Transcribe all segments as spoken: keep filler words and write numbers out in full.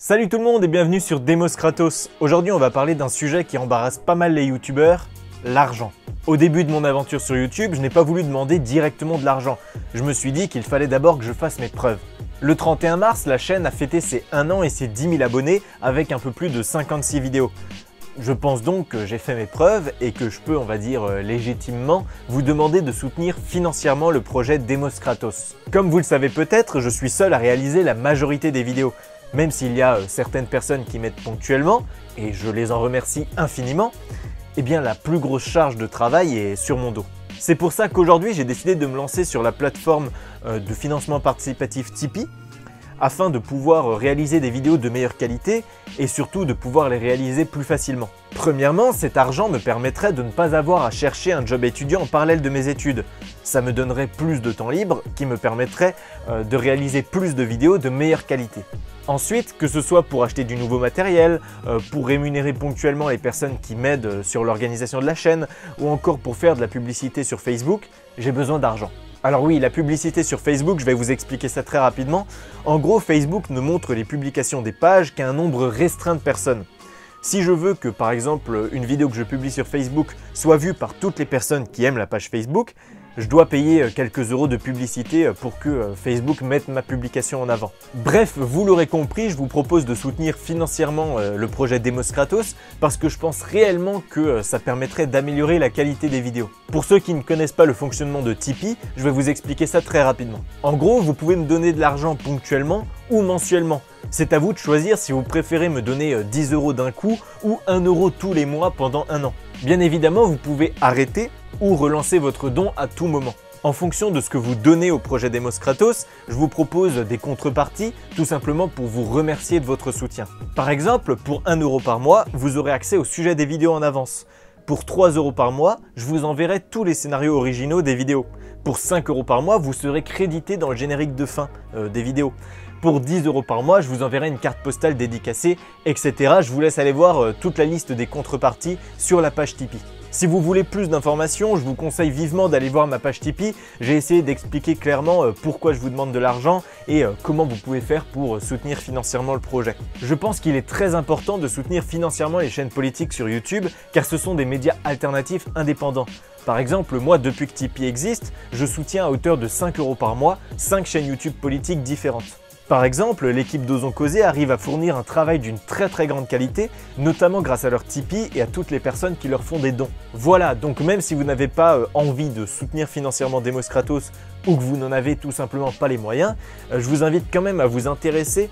Salut tout le monde et bienvenue sur Demos Kratos. Aujourd'hui on va parler d'un sujet qui embarrasse pas mal les youtubeurs, l'argent. Au début de mon aventure sur YouTube, je n'ai pas voulu demander directement de l'argent. Je me suis dit qu'il fallait d'abord que je fasse mes preuves. Le trente et un mars, la chaîne a fêté ses un an et ses dix mille abonnés avec un peu plus de cinquante-six vidéos. Je pense donc que j'ai fait mes preuves et que je peux, on va dire euh, légitimement, vous demander de soutenir financièrement le projet Demos Kratos. Comme vous le savez peut-être, je suis seul à réaliser la majorité des vidéos. Même s'il y a euh, certaines personnes qui m'aident ponctuellement, et je les en remercie infiniment, eh bien la plus grosse charge de travail est sur mon dos. C'est pour ça qu'aujourd'hui j'ai décidé de me lancer sur la plateforme euh, de financement participatif Tipeee, afin de pouvoir réaliser des vidéos de meilleure qualité et surtout de pouvoir les réaliser plus facilement. Premièrement, cet argent me permettrait de ne pas avoir à chercher un job étudiant en parallèle de mes études. Ça me donnerait plus de temps libre qui me permettrait euh, de réaliser plus de vidéos de meilleure qualité. Ensuite, que ce soit pour acheter du nouveau matériel, euh, pour rémunérer ponctuellement les personnes qui m'aident sur l'organisation de la chaîne ou encore pour faire de la publicité sur Facebook, j'ai besoin d'argent. Alors oui, la publicité sur Facebook, je vais vous expliquer ça très rapidement. En gros, Facebook ne montre les publications des pages qu'à un nombre restreint de personnes. Si je veux que, par exemple, une vidéo que je publie sur Facebook soit vue par toutes les personnes qui aiment la page Facebook, je dois payer quelques euros de publicité pour que Facebook mette ma publication en avant. Bref, vous l'aurez compris, je vous propose de soutenir financièrement le projet Demos Kratos parce que je pense réellement que ça permettrait d'améliorer la qualité des vidéos. Pour ceux qui ne connaissent pas le fonctionnement de Tipeee, je vais vous expliquer ça très rapidement. En gros, vous pouvez me donner de l'argent ponctuellement ou mensuellement. C'est à vous de choisir si vous préférez me donner dix euros d'un coup ou un euro tous les mois pendant un an. Bien évidemment, vous pouvez arrêter ou relancer votre don à tout moment. En fonction de ce que vous donnez au projet Demos Kratos, je vous propose des contreparties, tout simplement pour vous remercier de votre soutien. Par exemple, pour un euro par mois, vous aurez accès au sujet des vidéos en avance. Pour trois euros par mois, je vous enverrai tous les scénarios originaux des vidéos. Pour cinq euros par mois, vous serez crédité dans le générique de fin euh, des vidéos. Pour dix euros par mois, je vous enverrai une carte postale dédicacée, et cetera. Je vous laisse aller voir euh, toute la liste des contreparties sur la page Tipeee. Si vous voulez plus d'informations, je vous conseille vivement d'aller voir ma page Tipeee. J'ai essayé d'expliquer clairement euh, pourquoi je vous demande de l'argent et euh, comment vous pouvez faire pour euh, soutenir financièrement le projet. Je pense qu'il est très important de soutenir financièrement les chaînes politiques sur YouTube car ce sont des médias alternatifs indépendants. Par exemple, moi, depuis que Tipeee existe, je soutiens à hauteur de cinq euros par mois cinq chaînes YouTube politiques différentes. Par exemple, l'équipe d'Osons Causer arrive à fournir un travail d'une très très grande qualité, notamment grâce à leur Tipeee et à toutes les personnes qui leur font des dons. Voilà, donc même si vous n'avez pas euh, envie de soutenir financièrement Demos Kratos ou que vous n'en avez tout simplement pas les moyens, euh, je vous invite quand même à vous intéresser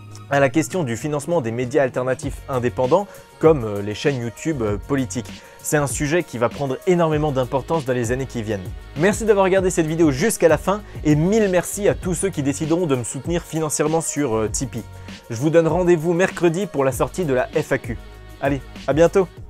à la question du financement des médias alternatifs indépendants comme euh, les chaînes YouTube euh, politiques. C'est un sujet qui va prendre énormément d'importance dans les années qui viennent. Merci d'avoir regardé cette vidéo jusqu'à la fin et mille merci à tous ceux qui décideront de me soutenir financièrement sur euh, Tipeee. Je vous donne rendez-vous mercredi pour la sortie de la F A Q. Allez, à bientôt!